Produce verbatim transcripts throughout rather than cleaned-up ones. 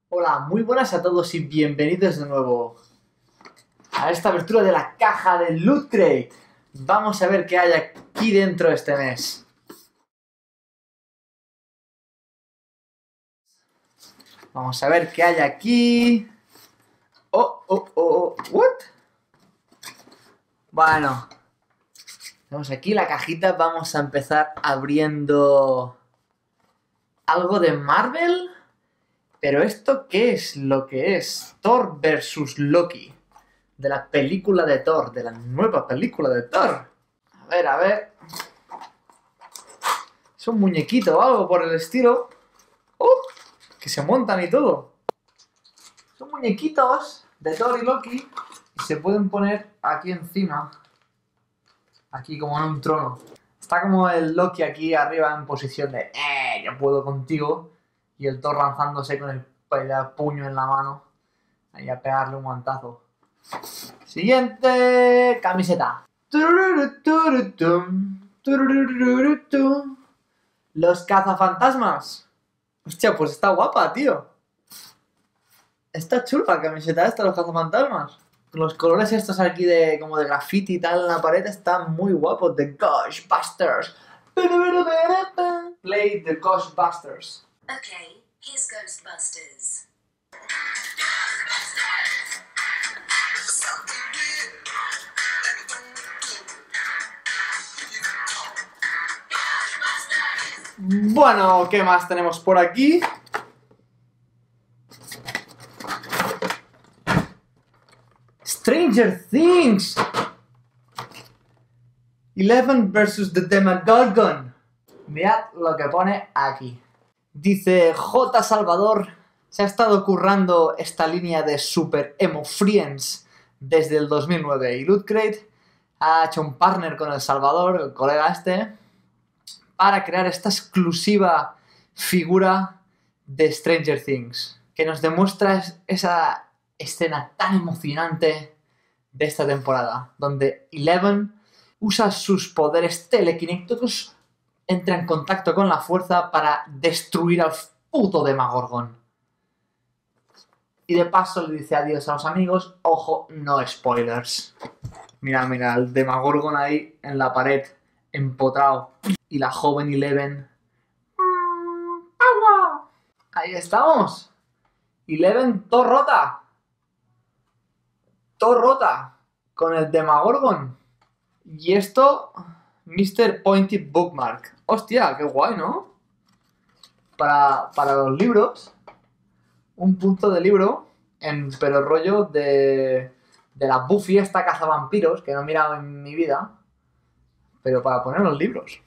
Hola, muy buenas a todos y bienvenidos de nuevo a esta apertura de la caja de Loot Crate. Vamos a ver qué hay aquí dentro este mes. Vamos a ver qué hay aquí. Oh, oh, oh, what? Bueno, tenemos aquí la cajita. Vamos a empezar abriendo algo de Marvel. Pero ¿esto qué es lo que es? Thor versus Loki. De la película de Thor, de la nueva película de Thor. A ver, a ver. Es un muñequito o algo por el estilo. ¡Oh! Que se montan y todo. Son muñequitos de Thor y Loki. Y se pueden poner aquí encima. Aquí como en un trono. Está como el Loki aquí arriba en posición de ¡eh! Yo puedo contigo. Y el Thor lanzándose con el, el puño en la mano. Ahí a pegarle un guantazo. Siguiente camiseta. Los cazafantasmas. Hostia, pues está guapa, tío. Está chula la camiseta esta, los cazafantasmas. Los colores estos aquí de como de graffiti y tal en la pared están muy guapos. The Ghostbusters. Play The Ghostbusters. Okay, here's Ghostbusters. Bueno, ¿qué más tenemos por aquí? Stranger Things. Eleven versus the Demogorgon. Mirad lo que pone aquí. Dice J. Salvador se ha estado currando esta línea de Super Emo Friends desde el dos mil nueve y Loot Crate ha hecho un partner con el Salvador, el colega este, para crear esta exclusiva figura de Stranger Things que nos demuestra esa escena tan emocionante de esta temporada, donde Eleven usa sus poderes telequinéticos, entra en contacto con la fuerza para destruir al puto Demogorgon. Y de paso le dice adiós a los amigos. Ojo, no spoilers. Mira, mira, el Demogorgon ahí en la pared, empotrado. Y la joven Eleven. ¡Agua! Ahí estamos. Eleven, todo rota. Todo rota. Con el Demogorgon. Y esto, mister Pointed Bookmark. Hostia, qué guay, ¿no? Para, para los libros. Un punto de libro, en, pero rollo de, de la Buffy esta cazavampiros, que no he mirado en mi vida. Pero para poner los libros.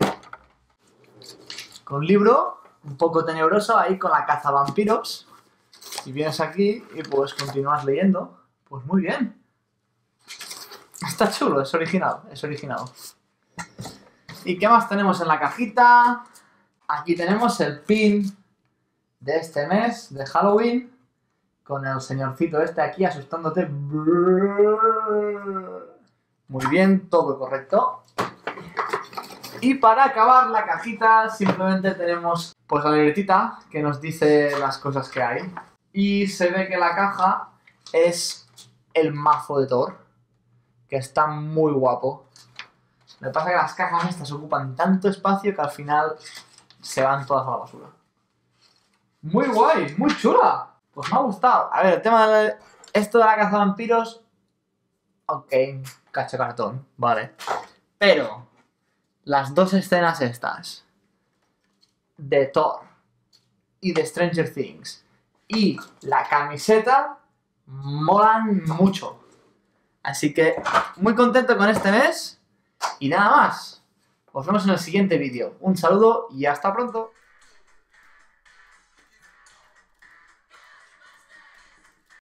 Con un libro un poco tenebroso ahí con la cazavampiros. Y vienes aquí y pues continúas leyendo. Pues muy bien. Está chulo, es original, es original. ¿Y qué más tenemos en la cajita? Aquí tenemos el pin de este mes, de Halloween, con el señorcito este aquí asustándote. Muy bien, todo correcto. Y para acabar la cajita simplemente tenemos pues la libretita que nos dice las cosas que hay. Y se ve que la caja es el mazo de Thor, que está muy guapo. Lo que pasa es que las cajas estas ocupan tanto espacio que al final se van todas a la basura. Muy guay, muy chula. Pues me ha gustado. A ver, el tema de esto de la caza de vampiros. Ok, cacho cartón, vale. Pero las dos escenas estas de Thor y de Stranger Things y la camiseta molan mucho. Así que muy contento con este mes. Y nada más. Nos vemos en el siguiente vídeo. Un saludo y hasta pronto.